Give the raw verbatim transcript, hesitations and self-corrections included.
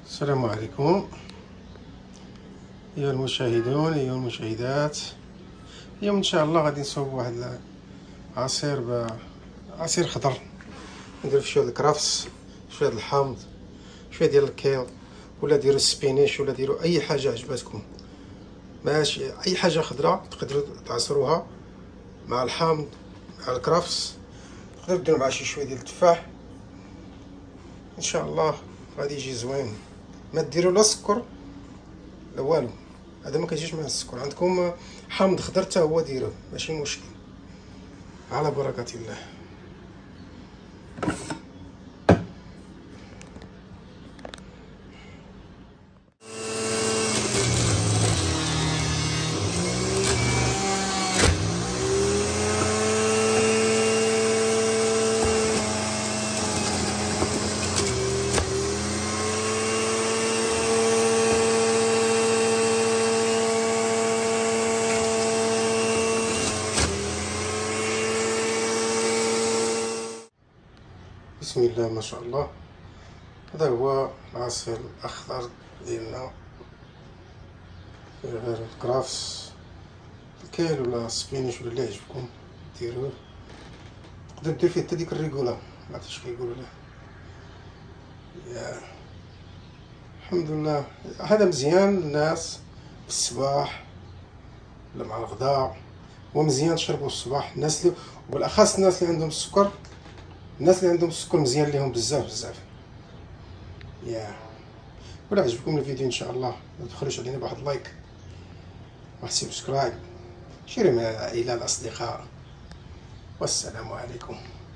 السلام عليكم أيها المشاهدون أيها المشاهدات. اليوم إن شاء الله غادي نصوب واحد عصير ب... عصير خضر، ندير فيه شوية الكرفس، شوية الحامض، شوية ديال الكيل، ولا ديروا السبينيش، ولا ديروا أي حاجة عجبتكم. ماشي أي حاجة خضراء تقدروا تعصروها مع الحامض مع الكرفس، تقدروا ديروا مع شي شوية ديال التفاح. إن شاء الله غادي يجي زوين. ما ديروا لا سكر لا والو، هذا ما كيجيش مع السكر. عندكم حامض خضر حتى هو ديروه، ماشي مشكل. على بركة الله. بسم الله ما شاء الله. هذا هو العصير الاخضر ديالنا، غير الكرافس الكيل ولا السبينيش ولا اللي يعجبكم ديروه. تقدر دير فيه حتى ديك الريكولا، ما عرفتش كيقولوا لها. يا الحمد لله. هذا مزيان للناس الصباح ولا مع الغداء، ومزيان تشربوا الصباح. الناس اللي وبالاخص الناس اللي عندهم السكر، الناس اللي عندهم السكر مزيان ليهم بزاف بزاف. يا ولا عجبكم الفيديو ان شاء الله ما تبخلوش علينا بواحد لايك، واحد سبسكرايب، شيروا مع العائله الاصدقاء، والسلام عليكم.